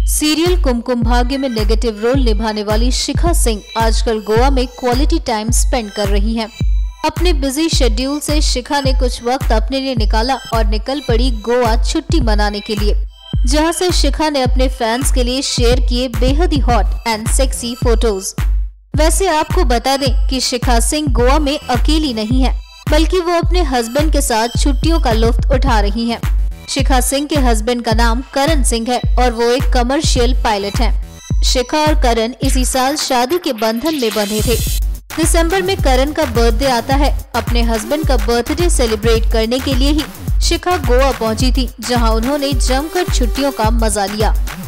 Serial Kumkum Bhagya में negative role निभाने वाली शिखा सिंह आजकल गोवा में क्वालिटी टाइम स्पेंड कर रही हैं। अपने बिजी शेड्यूल से शिखा ने कुछ वक्त अपने लिए निकाला और निकल पड़ी गोवा छुट्टी मनाने के लिए, जहां से शिखा ने अपने फैंस के लिए शेयर किए बेहद ही हॉट एंड सेक्सी फोटोज। वैसे आपको बता दें कि शिखा सिंह गोवा में अकेली नहीं है, बल्कि वो अपने हस्बैंड के साथ छुट्टियों का लुत्फ उठा रही हैं। शिखा सिंह के हस्बैंड का नाम करण सिंह है और वो एक कमर्शियल पायलट हैं। शिखा और करण इसी साल शादी के बंधन में बंधे थे। दिसंबर में करण का बर्थडे आता है। अपने हस्बैंड का बर्थडे सेलिब्रेट करने के लिए ही शिखा गोवा पहुंची थी, जहां उन्होंने जमकर छुट्टियों का मजा लिया।